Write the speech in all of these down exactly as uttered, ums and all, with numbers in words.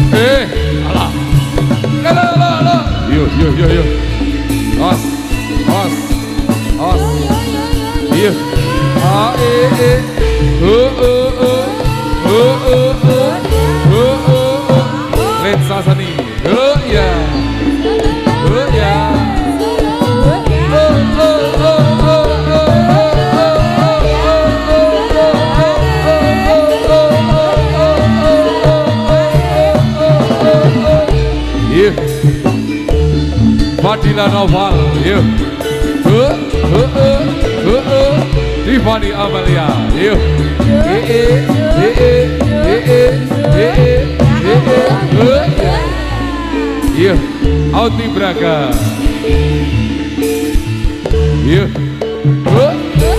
Eh, alah. Halo, halo, halo. Yo, yo, yo, yo. Os, os, os. Iya. A, E, E. Ho, ho, ho. Ho, ho, ho. Ho, ho, ho. Lensa seni. Ho, ya. Ho, ya. Fadila Noval, yuk. Huh, huh, huh, huh, huh. Tiffany Amalia, yuk. Eh, eh, eh, eh, eh, eh, eh, eh, eh. Yuk, Auti Braga. Yuk. Huh.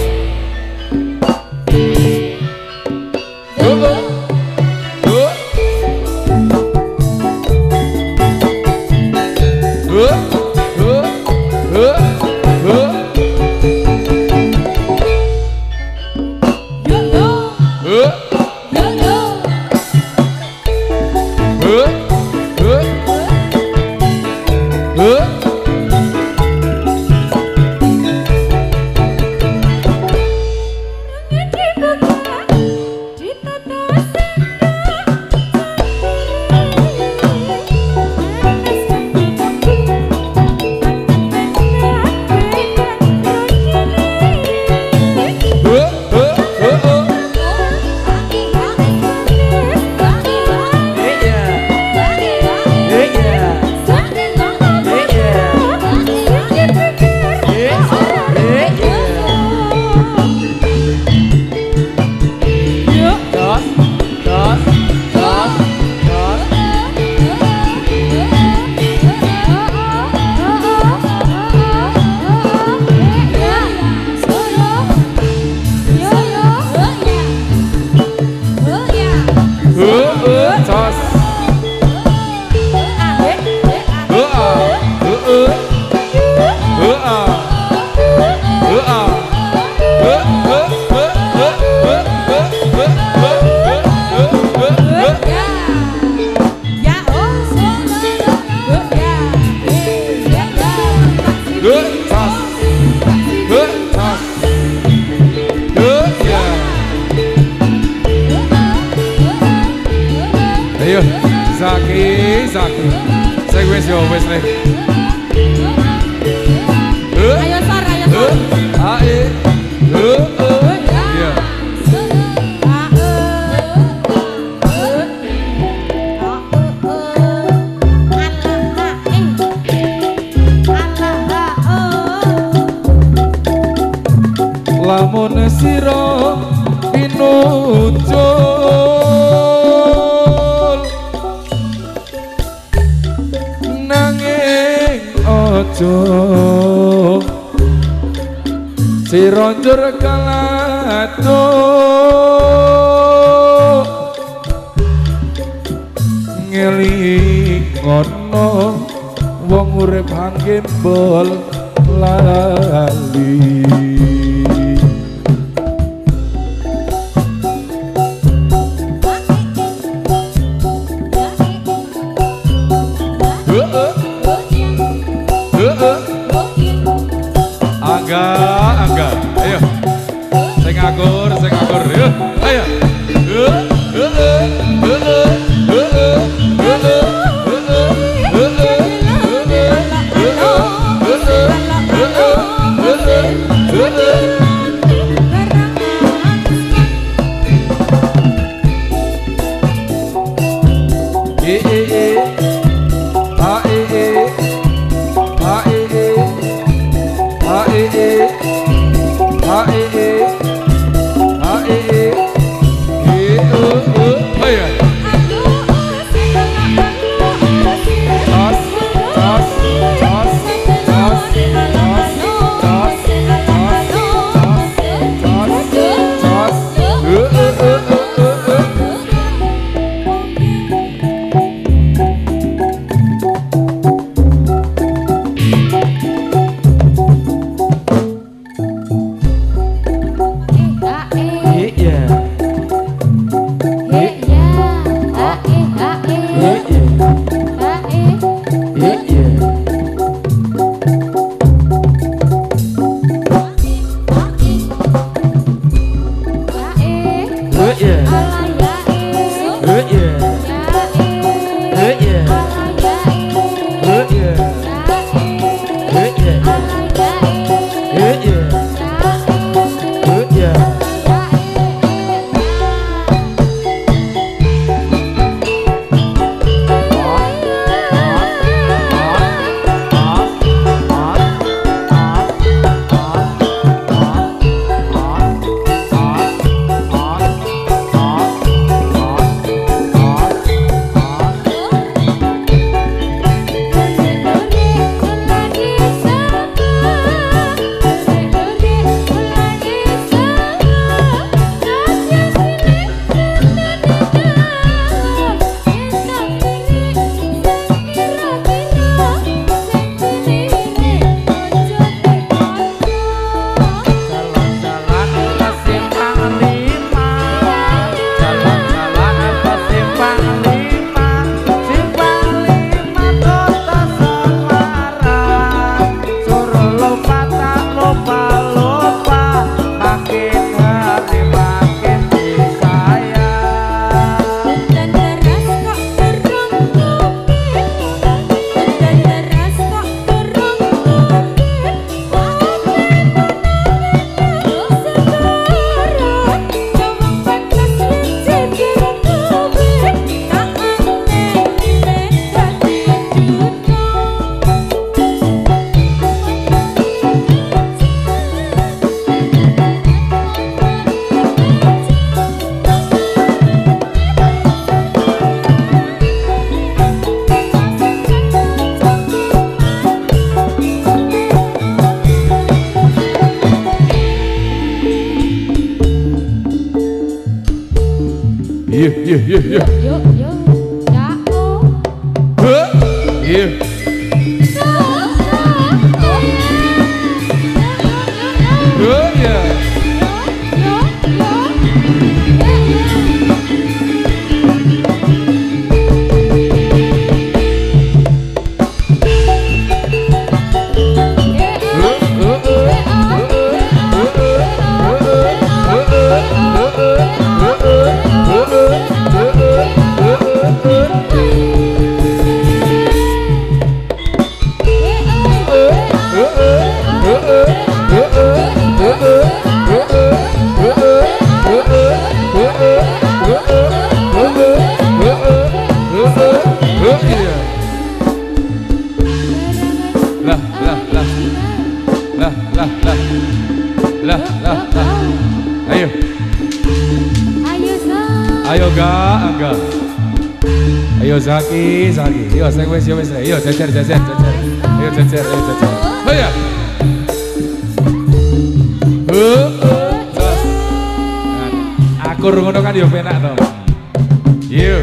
Ayo, Zaki, Zaki. Saya wes yo wes nih. Ayo Sar, ayo Sar. Ae. Iya. Lamun sira pinucul nanging ojo sira njur kalato ngelingono wong urip hanggembol lali. Angga, Angga, ayo, saya ngakur, saya ngakur, ayo, ayo, Iya, iya, iya, iya. Yuk, yuk. Jauh. Heh, iya. Heh, iya. Lah, lah, lah. Lah, lah, lah. Lah, lah, lah. Ayo. Ayo, Zak. Ayo, Ga, Angga. Ayo, Zaki, Zaki. Ayo, saya wes, yo wes. Ayo, jajar, jajar, jajar. Ayo, jajar, ayo, jajar. Ayo. Huh, terus. Aku ngono kan yo penak to. Yuk.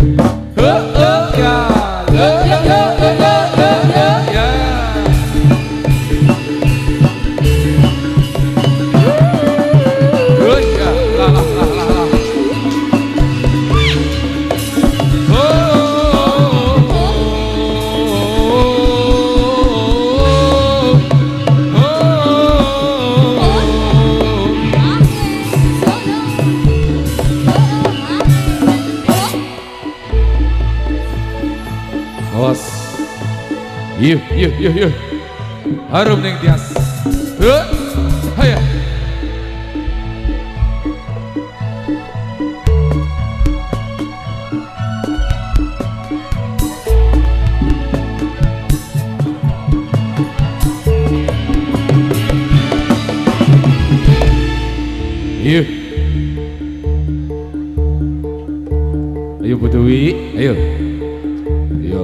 Yuh, yuh, yuh, yuh. Harum ning tias. Huh? Haya. Yuh. Ayo Butuwi, ayo. Ayo.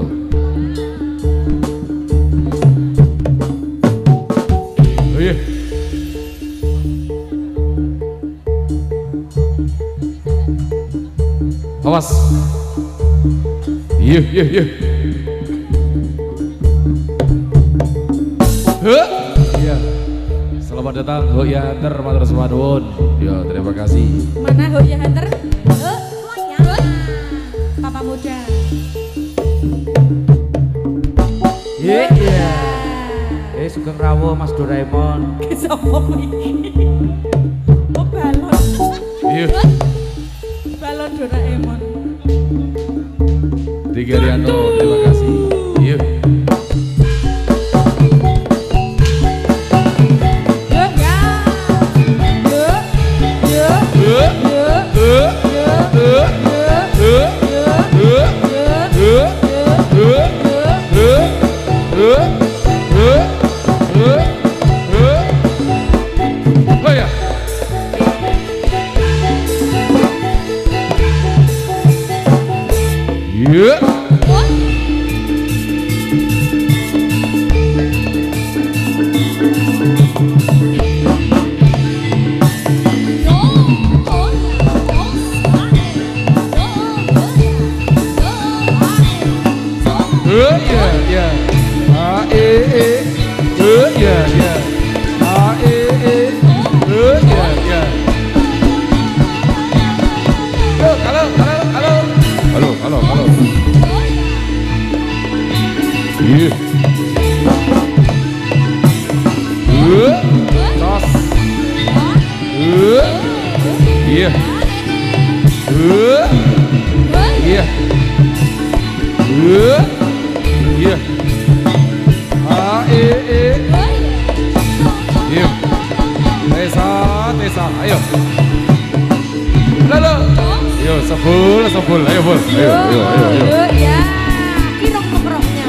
Awas. Yuh, yuh, yuh. Huh? Iya. Selamat datang Hoya Hunter, matur suwun. Ya, terima kasih. Mana Hoya Hunter? Huh? Huh? Papa muda. Iya, iya. Eh, Sugeng Rawuh Mas Doraemon. Sopo iki? Oh, balon. Iya. Balon Doraemon. Tiga Riano, terima kasih. Iya. Yeah. Uh, yeah, yeah. Ah, eh, eh. Uh, yeah, yeah. Ah, eh, eh. Uh, yeah, yeah. Yo, halo, halo, halo. Halo, halo, halo. Iya. Uh, tos. Uh, iya. Uh, iya. Uh, iya. Ah, eh, eh. Iya. Tesa, tesa, ayo. Lalu. Yo, sebul, sebul, ayo bul, ayo, ayo, ayo, ayo. Ya, kirong keprohnya.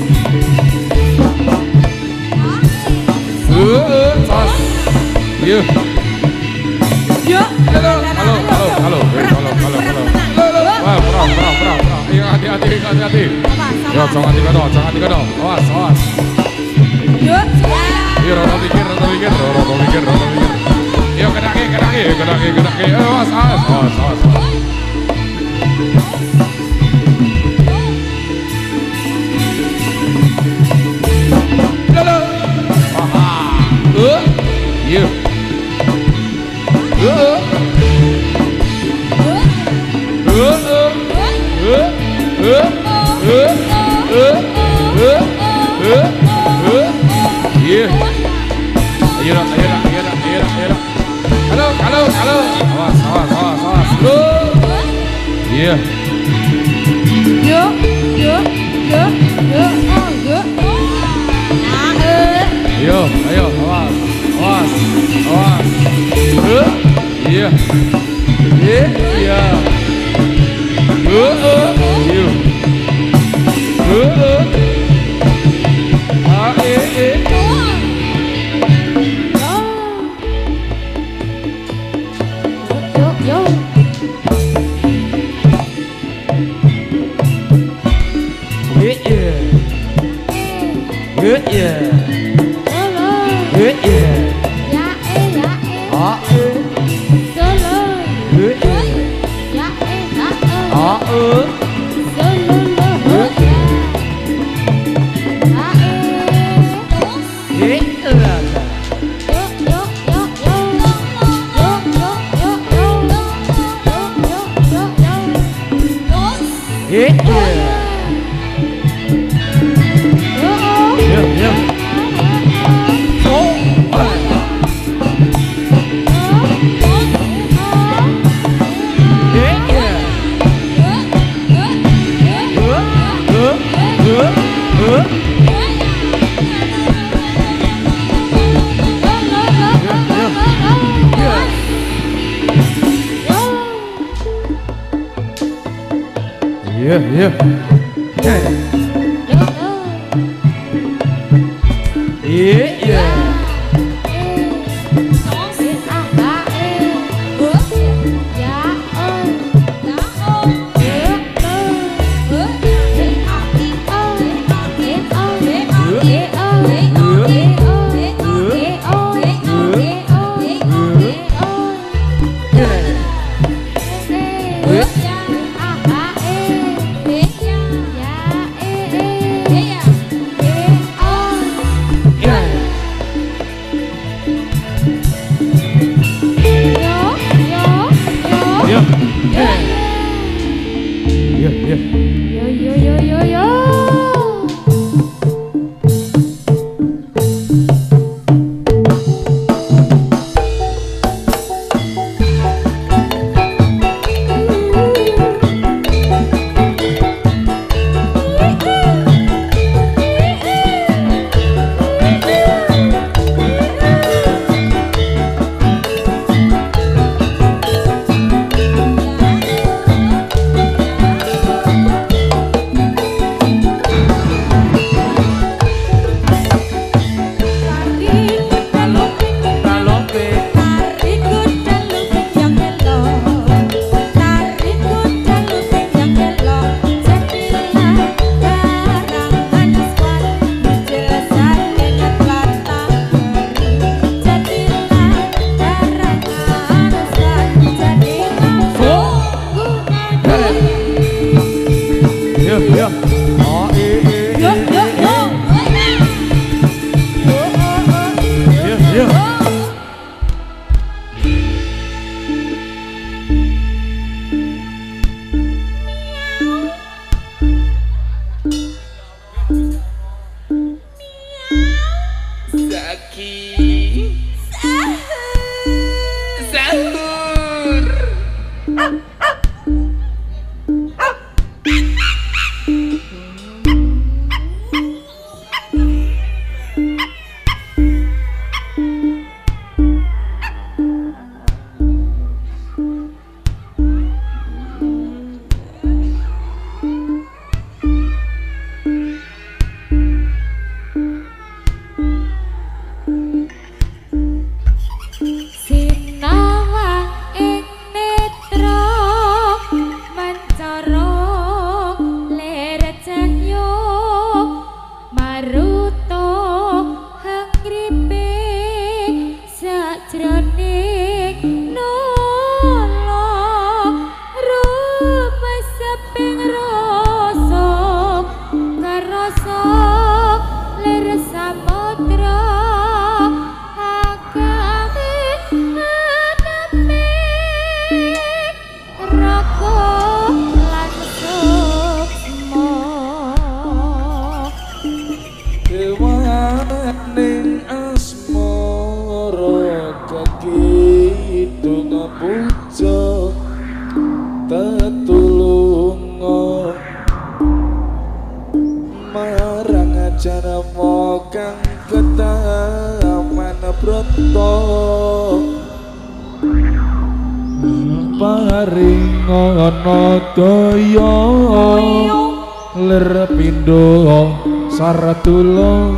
Uh, tos. Iya. Yuk. Halo, halo, halo, halo, halo, halo, halo. Wah, perang, perang, perang, perang. Iya, hati-hati, hati-hati. Yo, jangan tiga dong, jangan tiga dong. Awas, awas. Yuk. Iya, roto pikir, roto pikir, roto pikir, roto pikir. Yo, kedaki, kedaki, kedaki, kedaki. Awas, awas, awas, awas. Halo. Aha. Uh. Iya. Uh. Iya. Ayo dah, ayo dah, ayo dah, ayo dah, ayo dah. Halo, halo, halo. Awas, awas, awas, awas. Iya. Yuk, yuk, yuk, yuk, oh, yuk. Nah, eh. Ayo, ayo, awas, awas, awas. Iya. Iya, iya. Uh, uh, you. Uh, uh. Ah, eh, eh. Yuk, yuk. Iya, iya. Iya, iya. Solo. Iya, iya. Ya, eh, ya, eh. Ah, eh. Solo. Iya, iya. Ya, eh, ya, eh. Ah, eh. Yeah, yeah. Yeah, yeah. Saratulung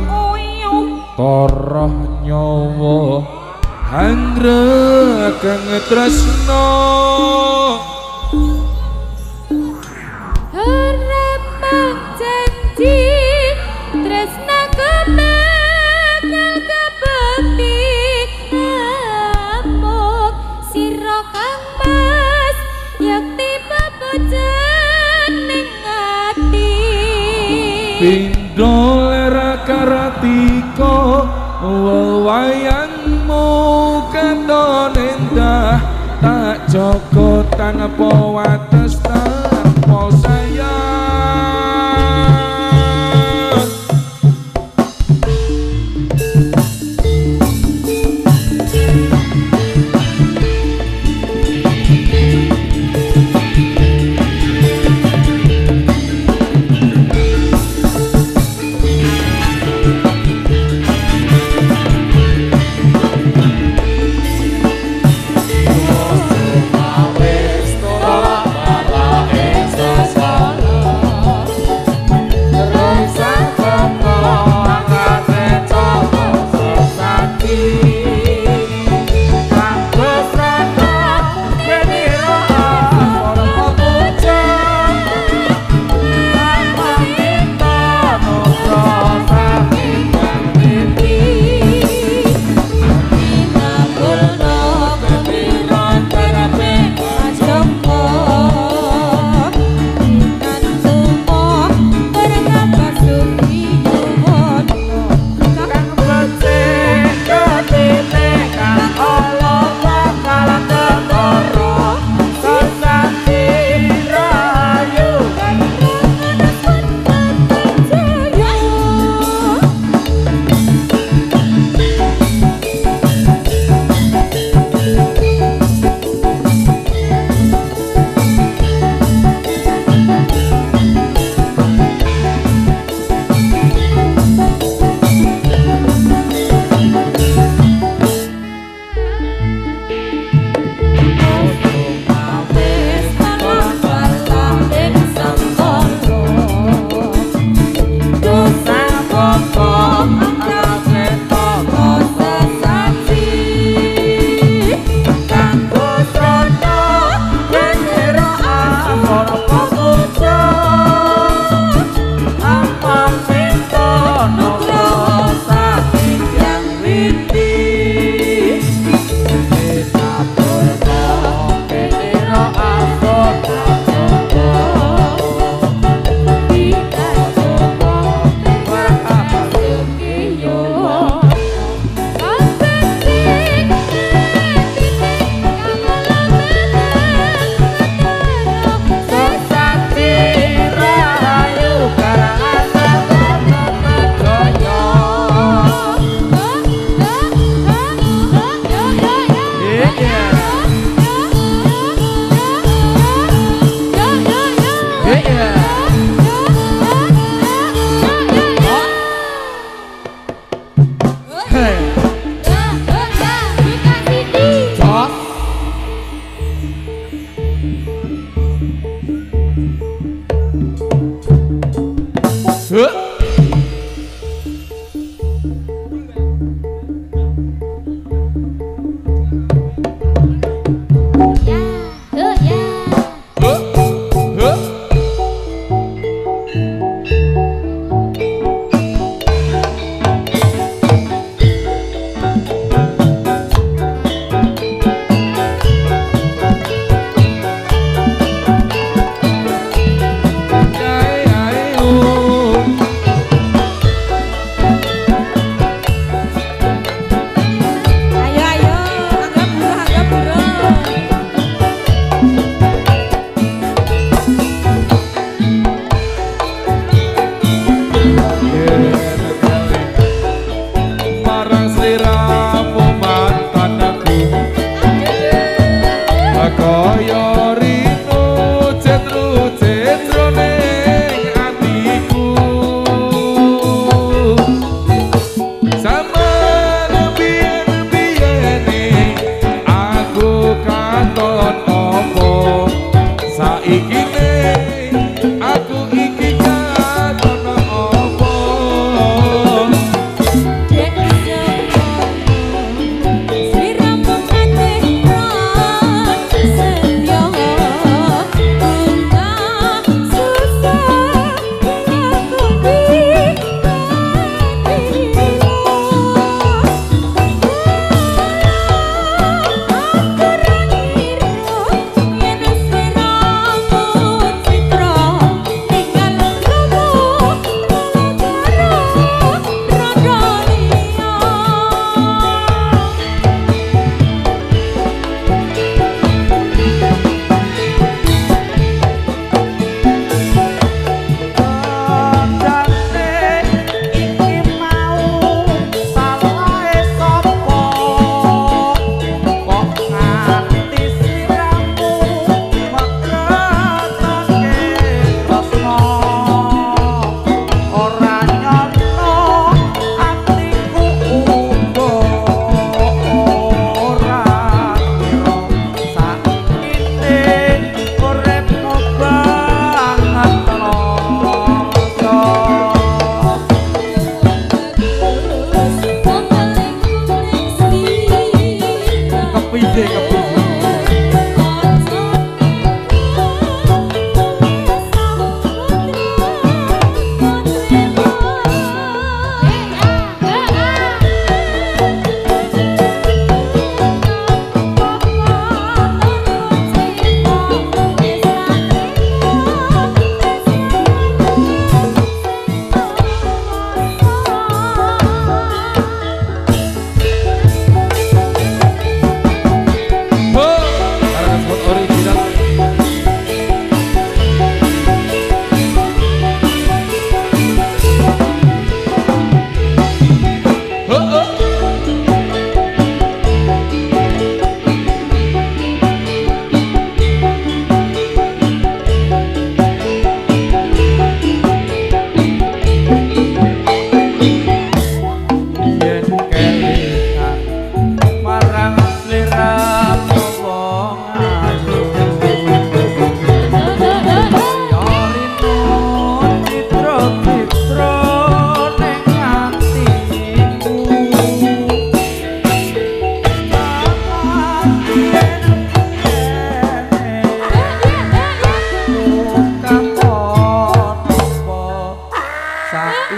toroh nyawa anggra kang tresno harapang janji tresna kebakal kebakti amuk sira kang mas yakti babojan ning ati dolera karatiko wewayangmu katon endah tak joko tanpa wates tanpa sayang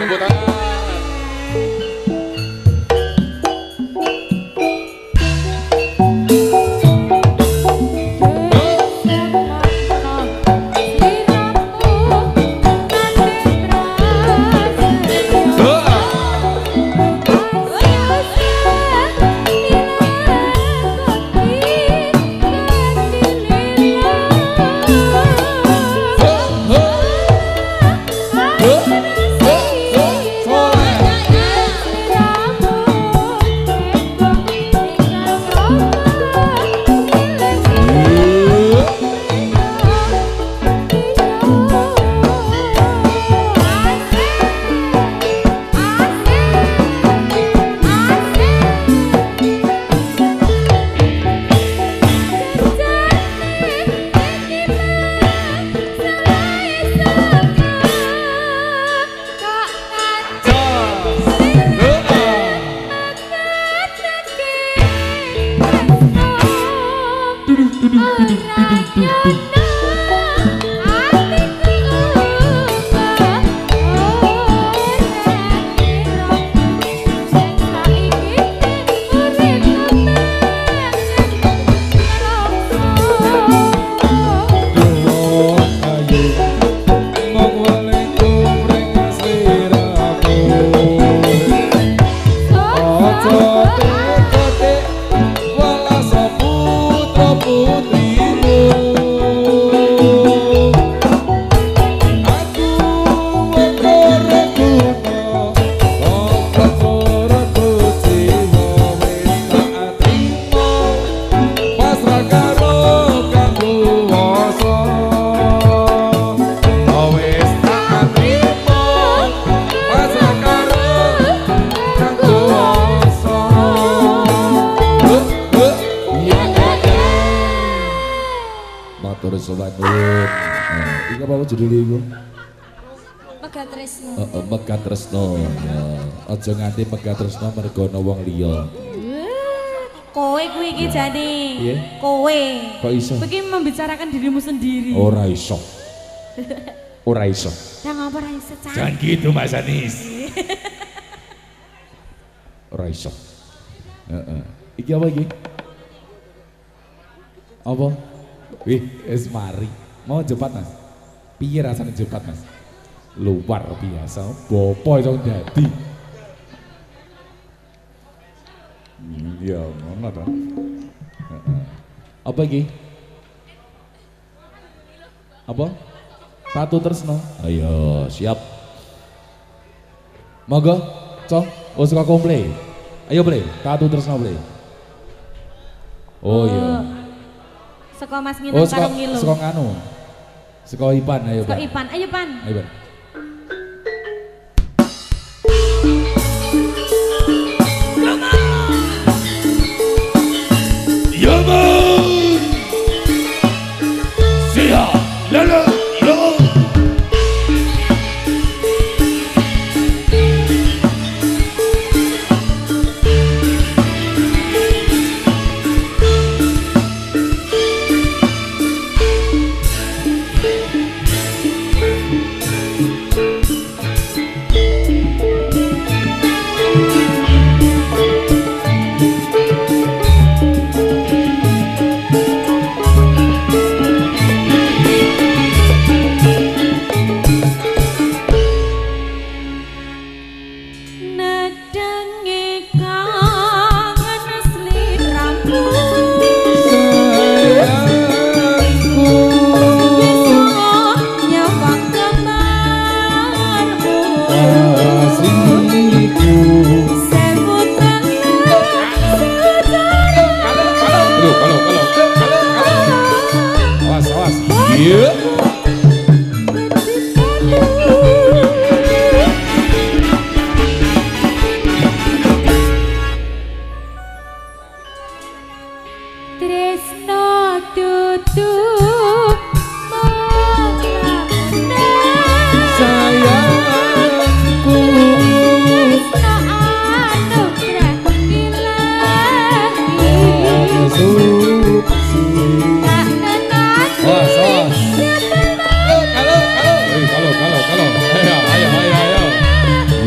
tepuk tangan. Sobat Nur. Nah, iki apa judulnya iku? Megah Tresno. Heeh, Megah Tresno. Ya, aja nganti Megah Tresno mergo ana wong liya. Kowe kuwi iki jane. Piye? Kowe. Kok iso? Kowe iki membicarakan dirimu sendiri. Ora iso. Ora iso. Yang apa ora iso, Cak? Jangan gitu Mas Anis. Ora iso. Heeh. Iki apa iki? Apa? Wih, es mari. Mau jepat Mas? Piye rasanya jepat Mas? Luar biasa. Bopo iso dadi. Iya, ngono ta. Heeh. Apa iki? Apa? Tatu Tresno. Ayo, siap. Monggo, Cok. Oh, suka komple. Ayo, Ple. Tatu Tresno, Ple. Oh iya. Seko Mas Nginang Oh, karo suka, Ngilo. suka nganu. Suka Ipan, ayo, Seko Pan. Ipan, ayo Pan. Ayo, Pan. Yaman. Siap. Lala. Yo.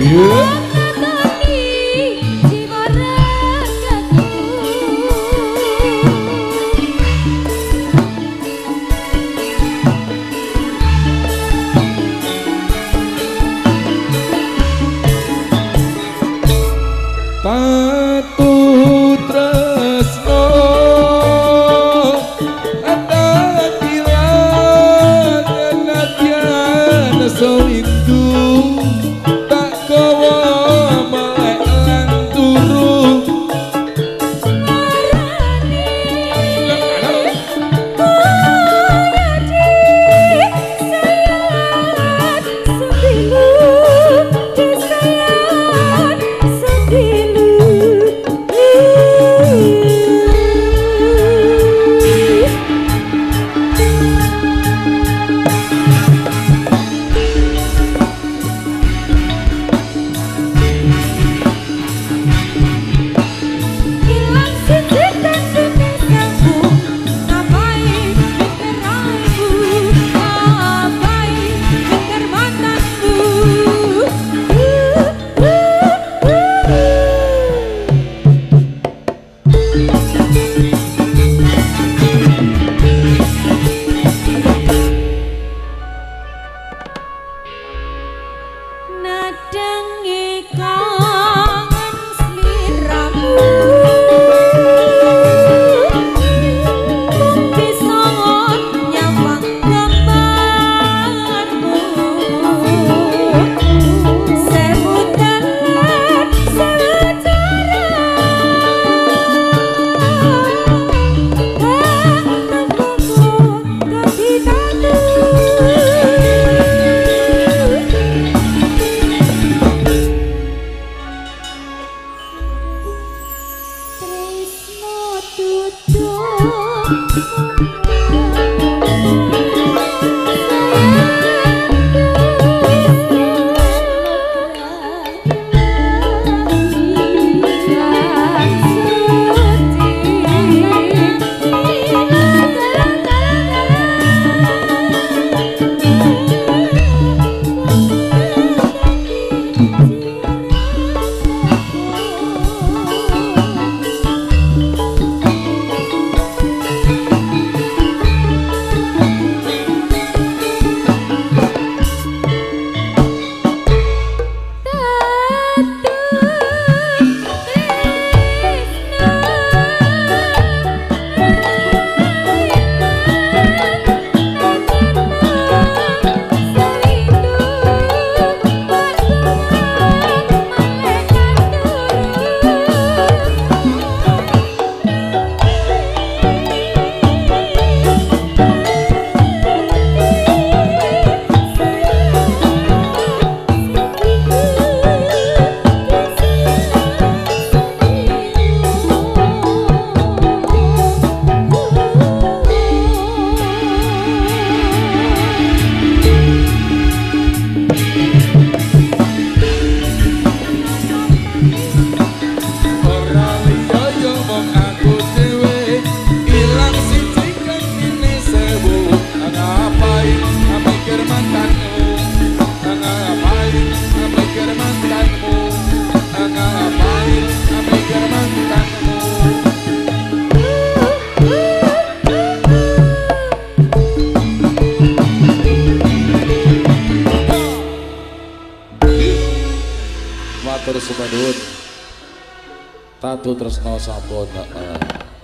Tatu tresno sampun uh,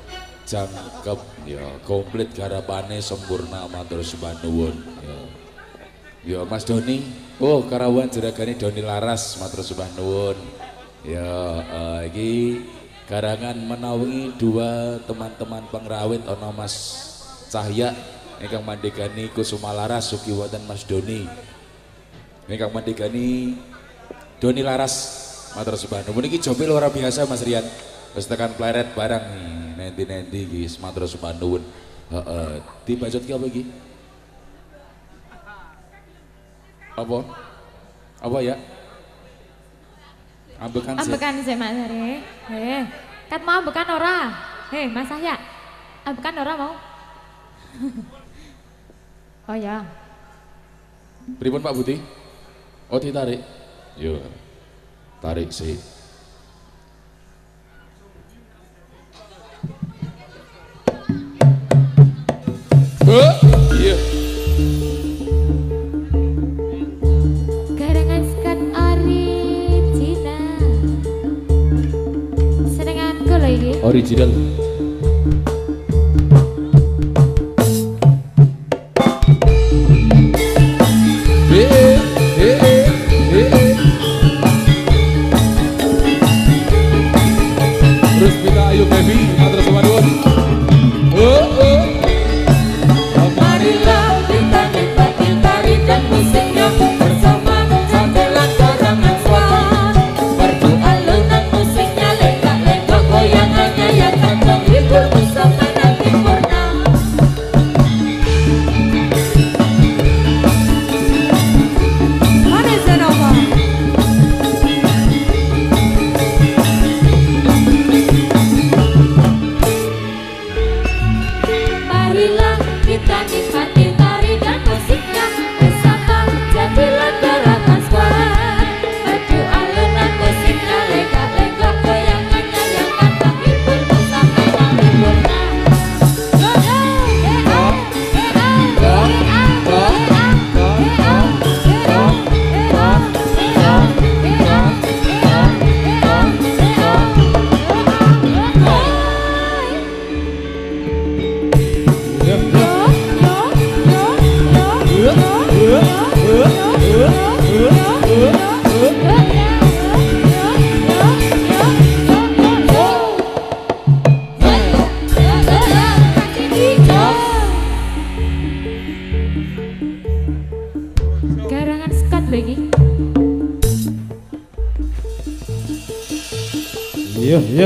jangkep ya komplit garapane sempurna matur sembah nuwun ya. Ya Mas Doni, oh karawan jeragane Doni Laras matur sembah nuwun. Ya uh, iki karangan menawi dua teman-teman pengrawit ana Mas Cahya ingkang mandhegani Kusuma Laras ugi wonten Mas Doni. Ingkang mandhegani Doni Laras matur sembah nuwun iki jope luar biasa Mas Rian. Wis tekan pleret barang nanti-nanti iki matur sembah nuwun. Heeh, dibacot ki apa iki? Apa? Apa ya? Ambekan sih. Ambekan sih Mas Ari. Heh, kat mau ambekan ora? Heh, Mas Cahya. Ambekan ora mau? Oh ya. Pripun Pak Budi? Oh ditarik. Yo. tarik sih. Oh, iya. Garangan skat original. Senenganku lho iki. Original. Garangan skat lagi. Iya, iya.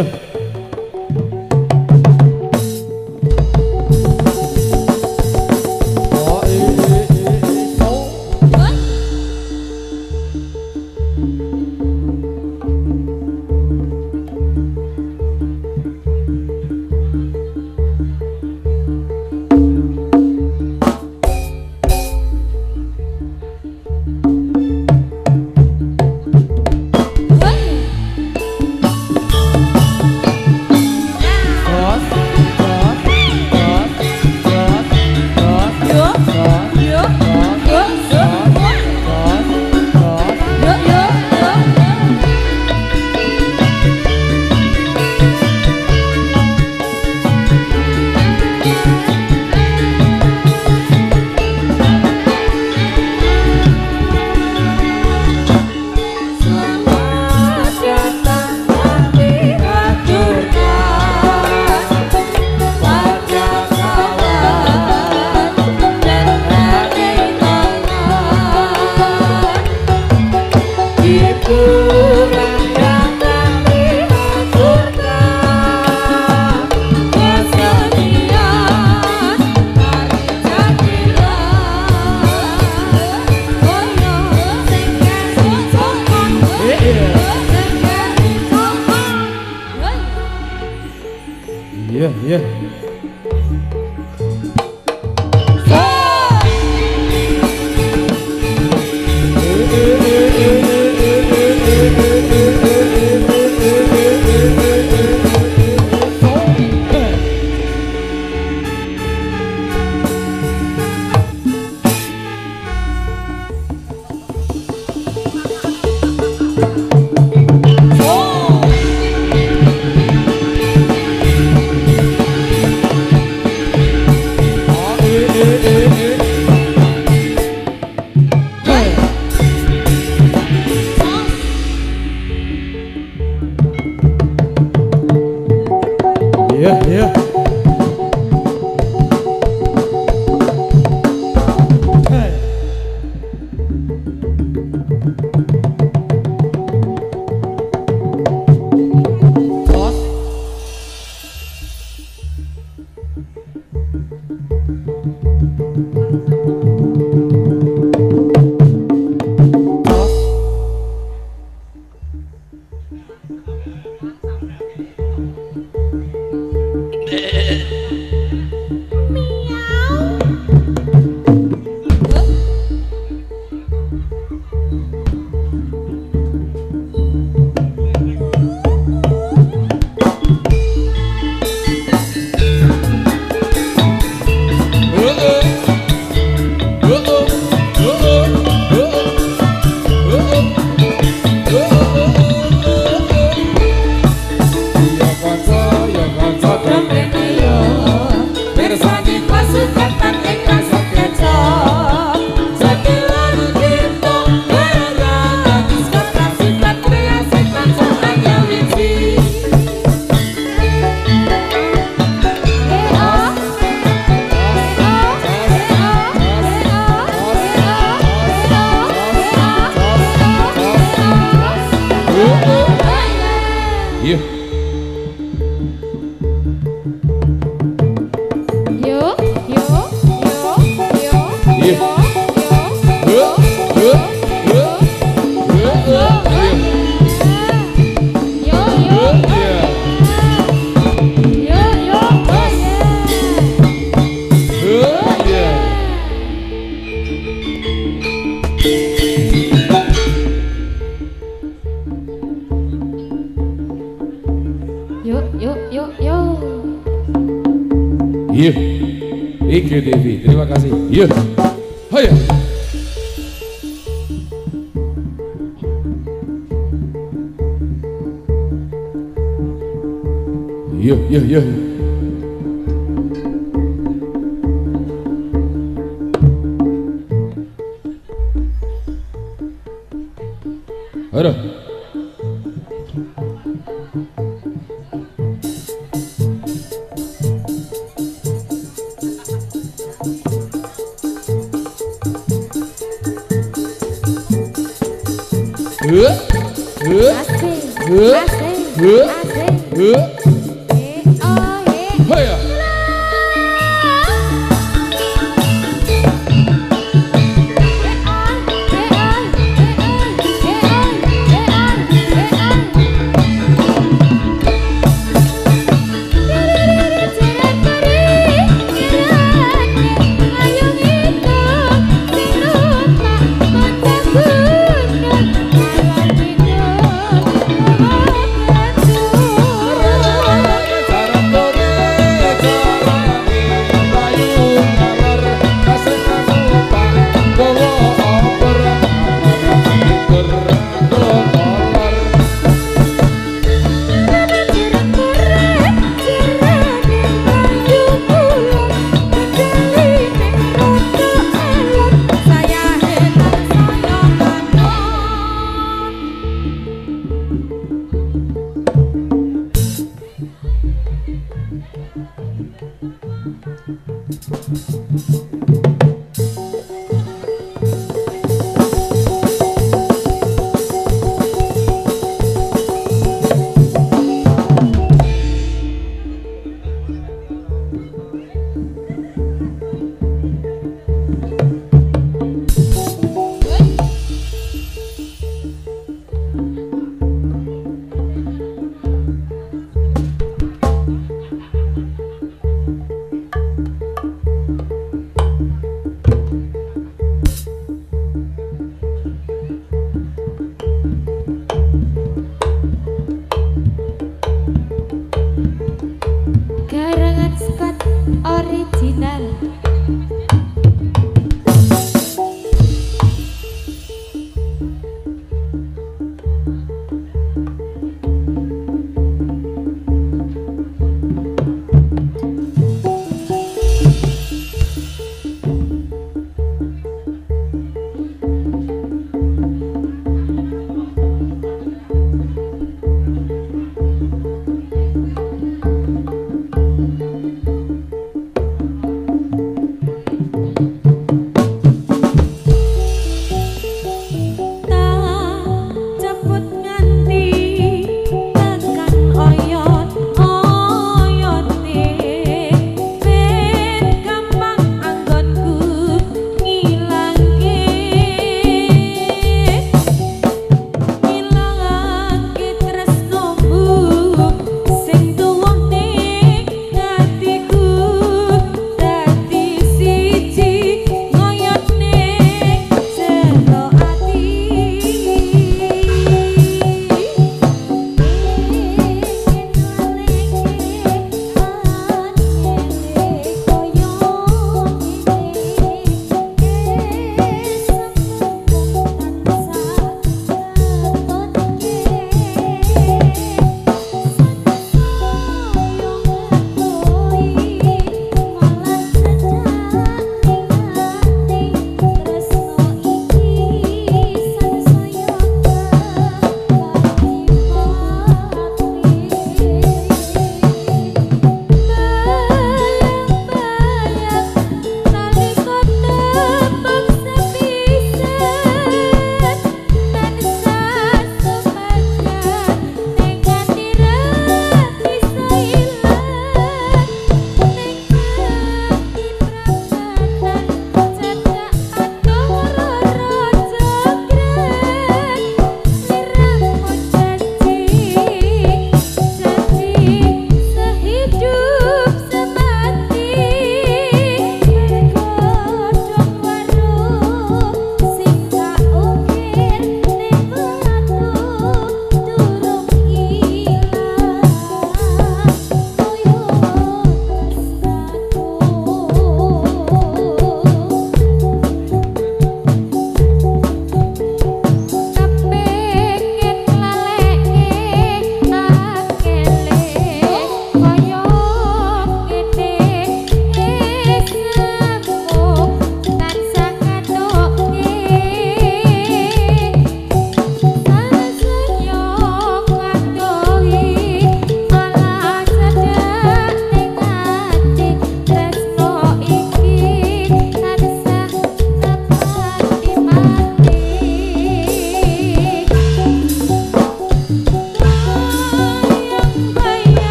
Iya, iya. I G T V. Terima kasih. Yuk. Hayo. Yuk, yuk, yuk. Aduh. Huh? Huh? Asik, Huh? asik, Huh? asik. Huh? Eh, oh, eh. Hayo. Ayo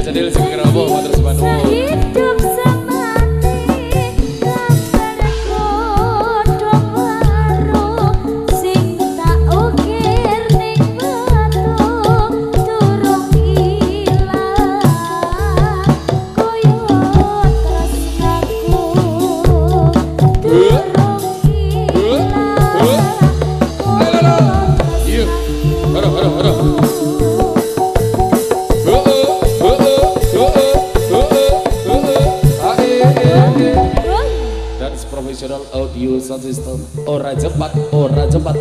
Sedil sing kerabu matur sepanuh. Hidup semati gambar godhong waru sing tak ukir ning batu durung ilang koyo tresnaku durung ilang. Iya. Haro haro haro. Professional audio sound system. Ora cepat, ora cepat.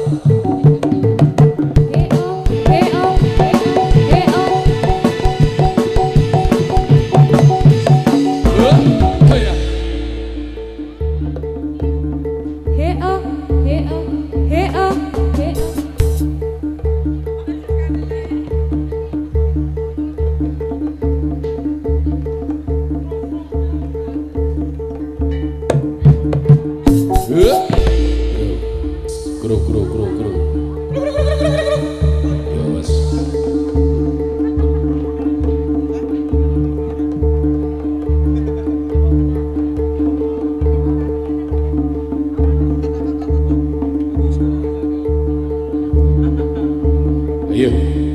Guru, guru, guru, guru. Yes. Ayo.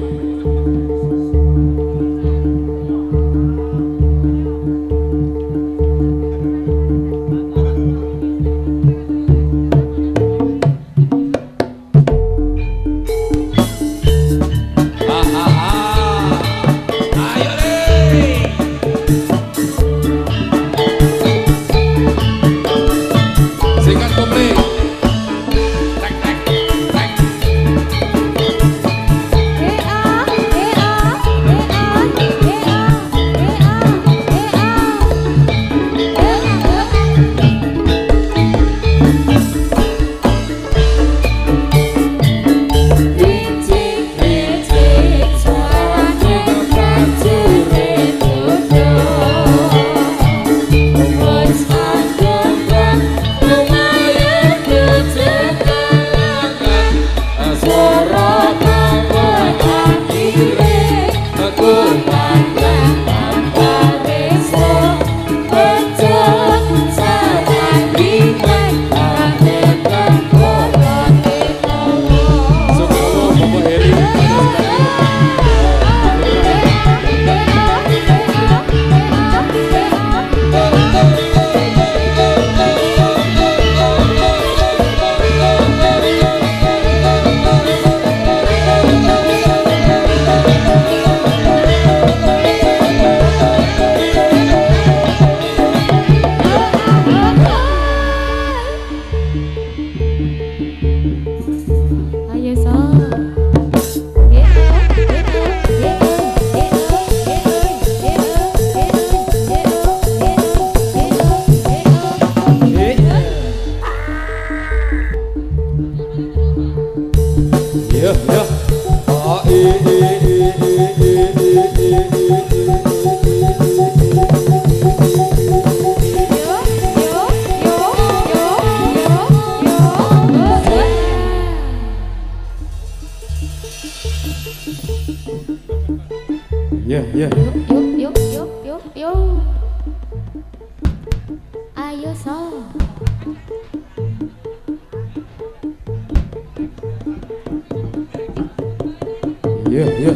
Ya, ya. Yuk, yuk, yuk, yuk, yuk. Ayo so. Ya, ya.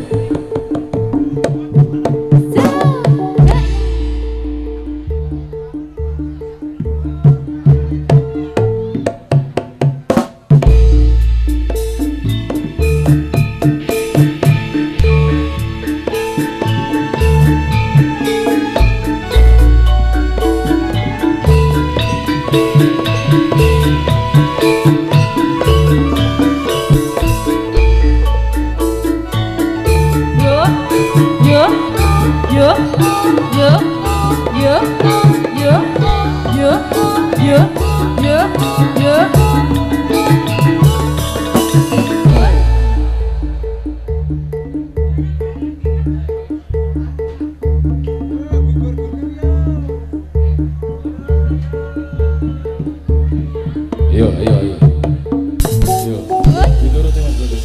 Ayo, ayo, ayo. Ayo. Diturutin Mas Bagus.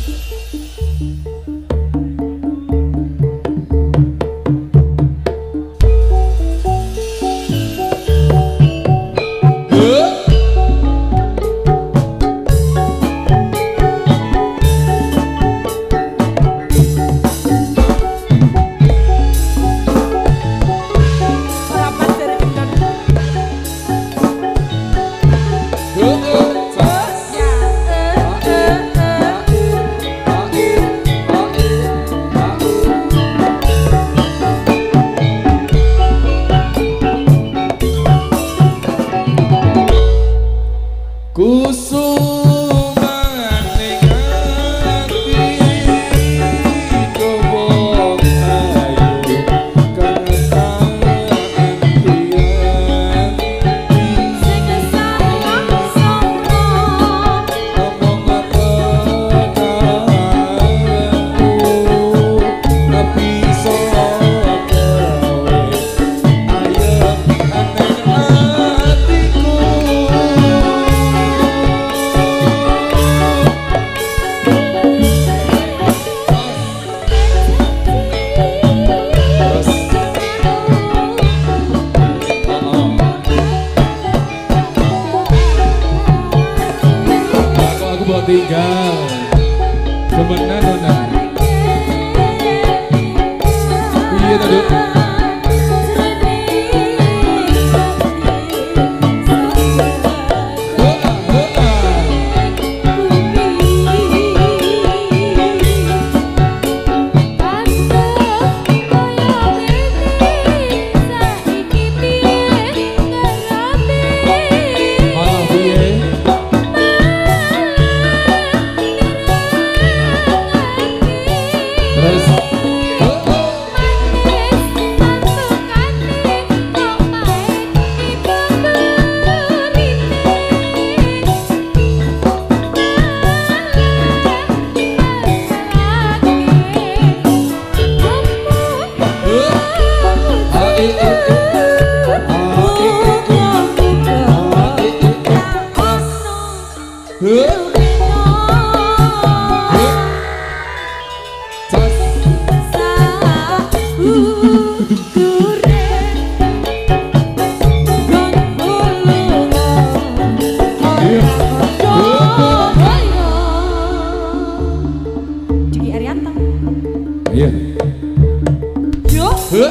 tinggal kebenar benar. Iya tadi. Iya. Yo.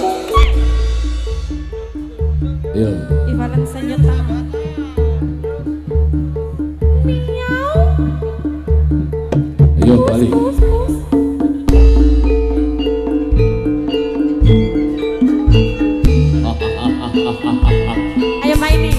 Iya. Ibarat senyata. Miau. Ayo balik. Ayo main nih.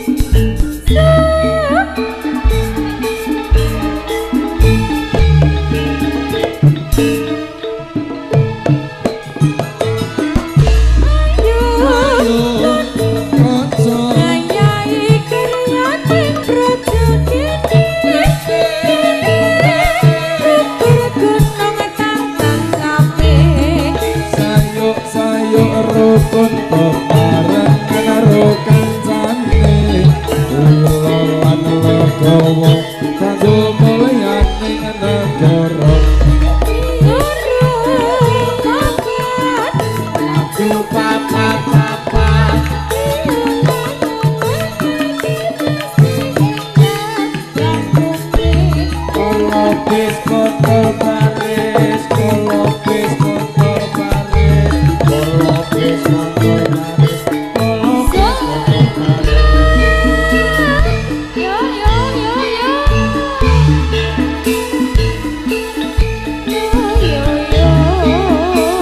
Rukun bebarengan rukan cantik ulolan legowo kanggo mulyaning negara aku papat-papat kolopis kotor baris kolopis kotor baris kolopis kotor baris kolopis kotor baris Yo yo yo yo. Yo yo yo.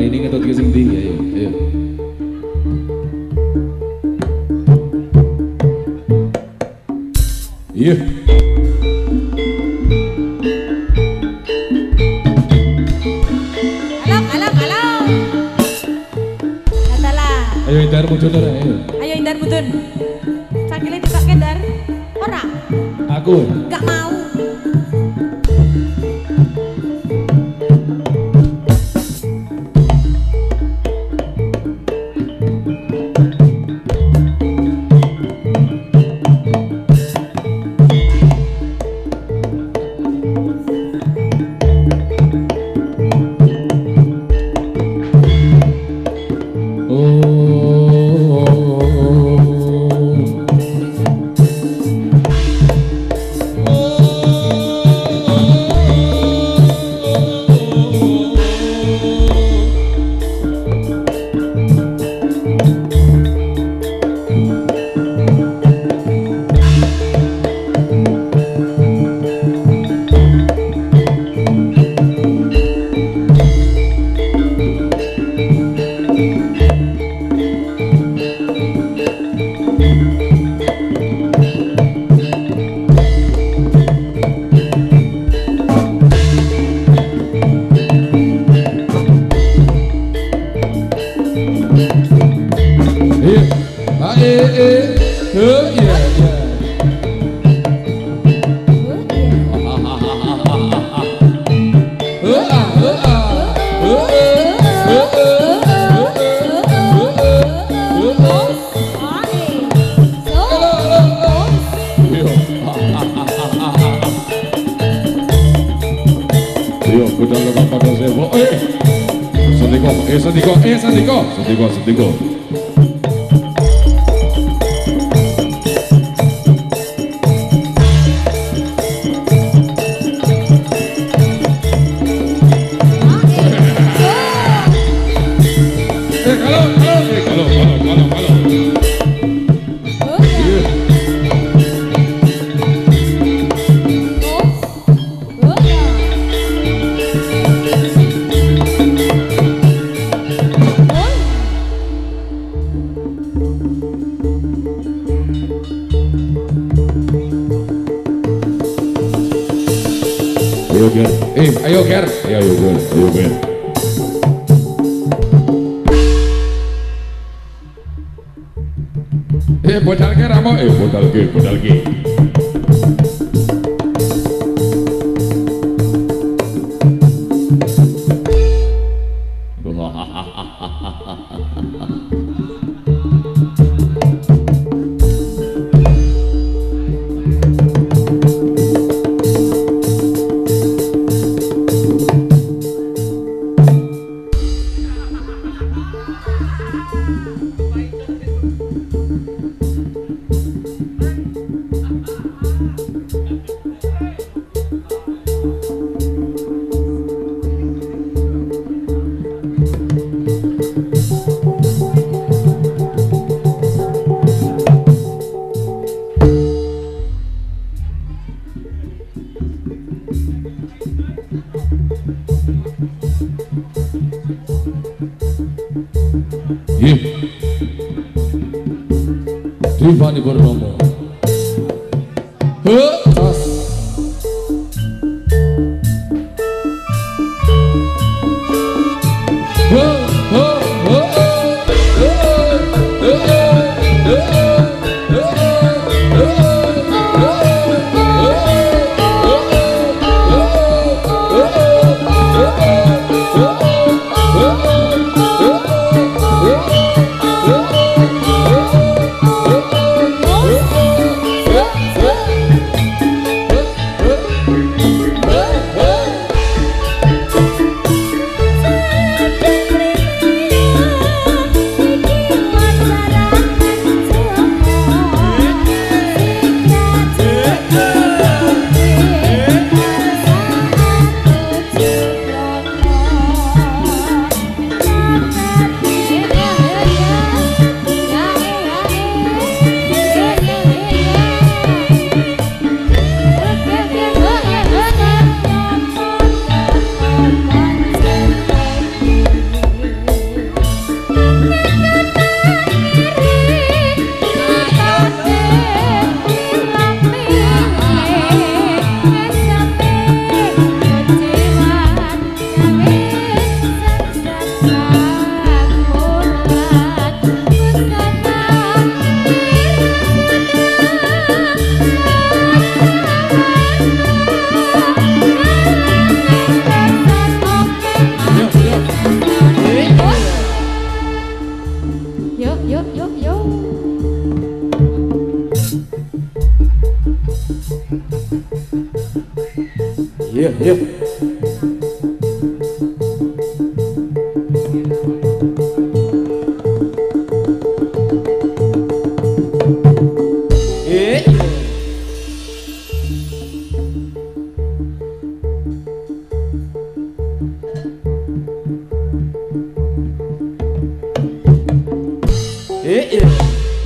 ini ngetut ke sing ndi ayo. Ayo. Iya. Halo, halo, halo. Katalah. Ayo Indar muncul ayo. Ayo Indar mudun. Cangkile dipakai Dar. Ora. Aku. Gak mau. Eh, Sandiko, eh, Sandiko, Sandiko, Sandiko. Eh, kalau, kalau, eh, kalau, kalau, kalau, kalau. Ayo Ger, eh ayo Ger, ayo ayo Ger, ayo Ger. Eh bodal Ger amo, eh bodal Ger, bodal Ger. Ih, Divani Purnomo. Huh, tas. Huh, huh, huh, iya, iya. Eh, eh.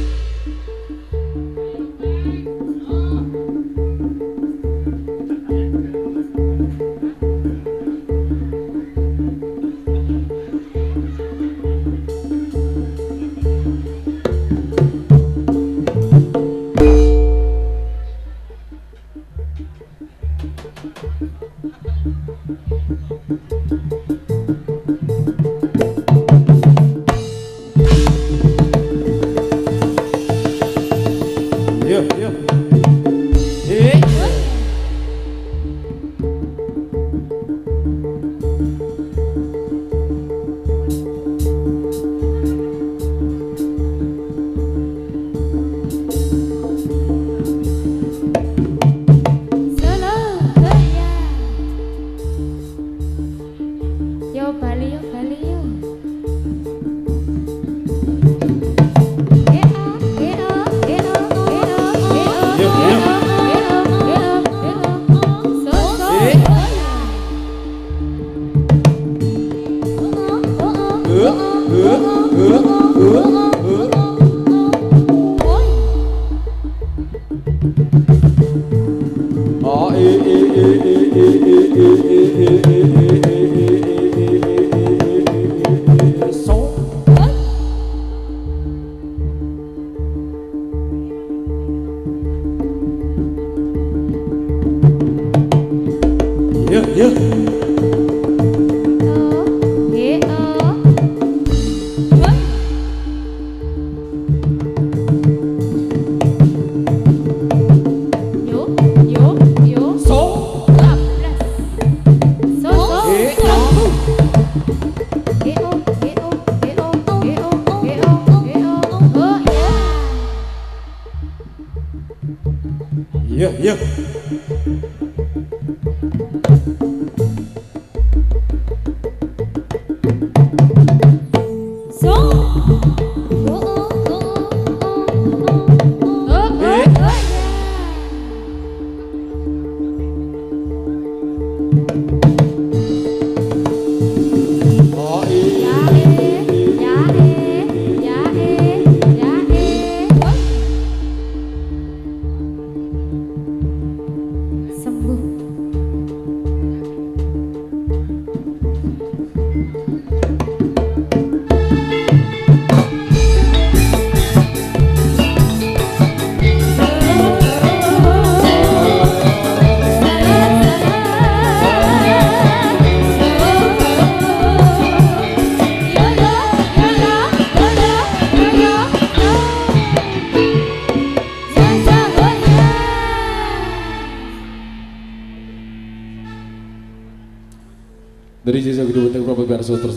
Yo, yo. Eh. Solo ya. Yo Bali yo Bali yo. Oh, eh, eh, eh, eh, eh, eh, eh, eh, eh, eh, so. Yeah, yeah. Yeah, yeah. Oh, dari Jasa Gedung Benteng Prabowo Biar terus